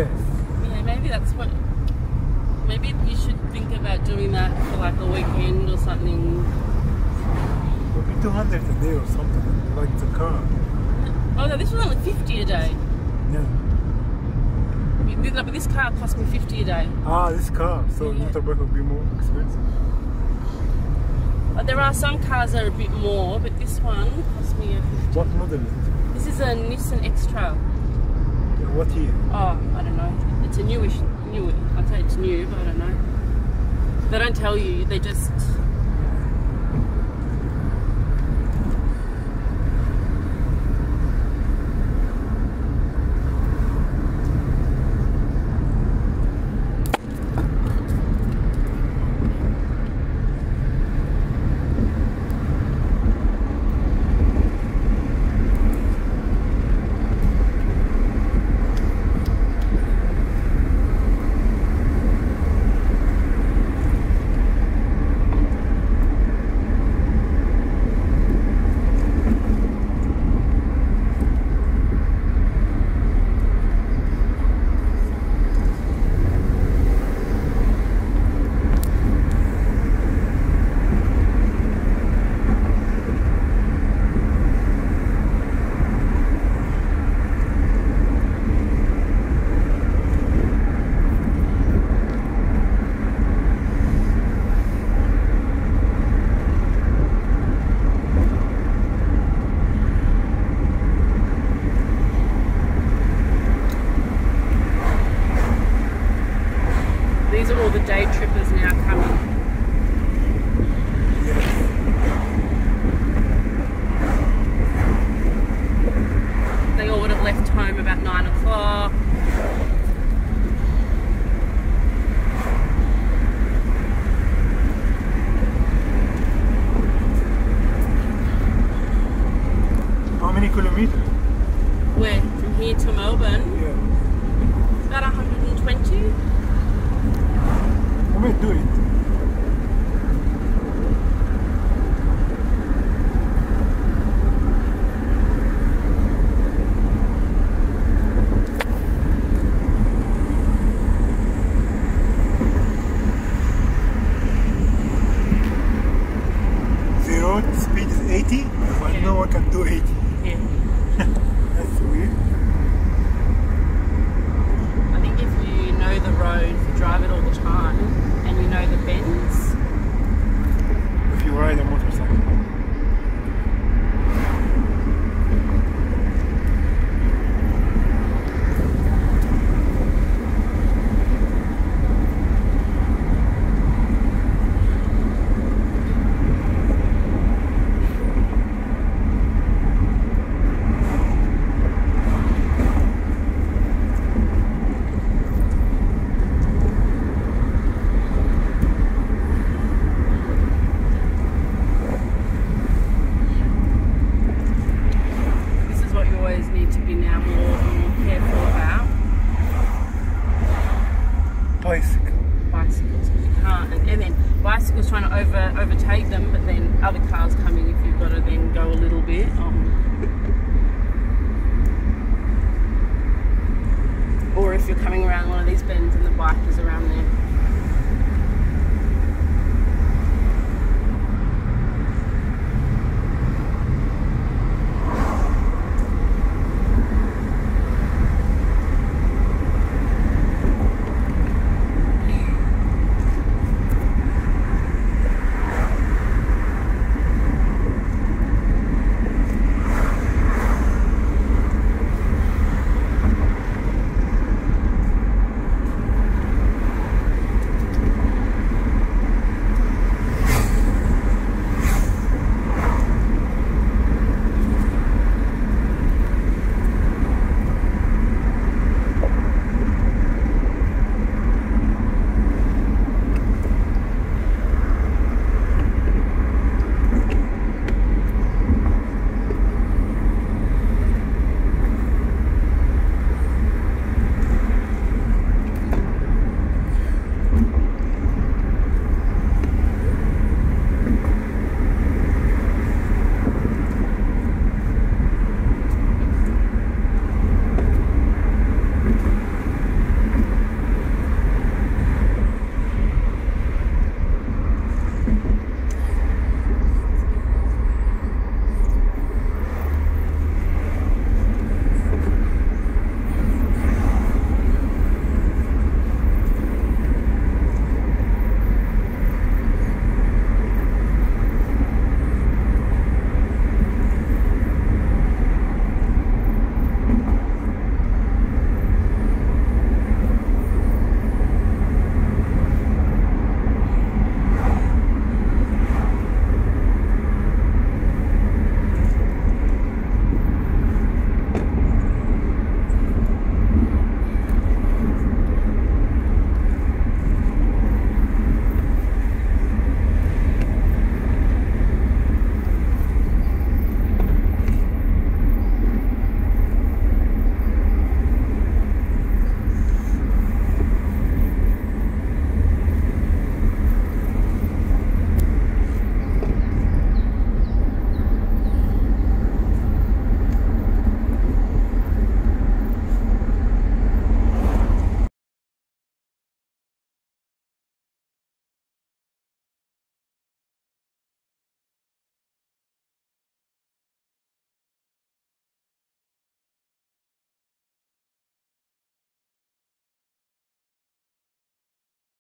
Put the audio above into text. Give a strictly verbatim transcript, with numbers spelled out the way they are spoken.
Yes. Yeah, maybe that's what. Maybe you should think about doing that for like a weekend or something. Maybe two hundred a day or something, like the car. Oh no, this was only fifty a day. Yeah. But this car cost me fifty a day. Ah, this car. So Yeah. motorbike will be more expensive. But there are some cars that are a bit more, but this one cost me a fifty. What model is it? This is a Nissan X-Trail. Yeah, what year? Oh, I don't know. It's a newish, new. I'd say it's new, but I don't know. They don't tell you. They just. These are all the day trippers now coming. They all would have left home about nine o'clock. How many kilometers? Where? From here to Melbourne? Yeah. About one hundred twenty. I might do it. Zero speed is eighty, but Yeah. no one can do eighty. Yeah. That's weird. I think if you know the road, if you drive it all the time, and you know the bends, If you ride a motorcycle. this is what you always need to be now more, more careful about. Bicycle. Bicycles, because you can't, and, and then bicycles trying to over overtake them, but then other cars coming if you've got to then go a little bit. Um, or if you're coming around one of these bends and the bike is around there.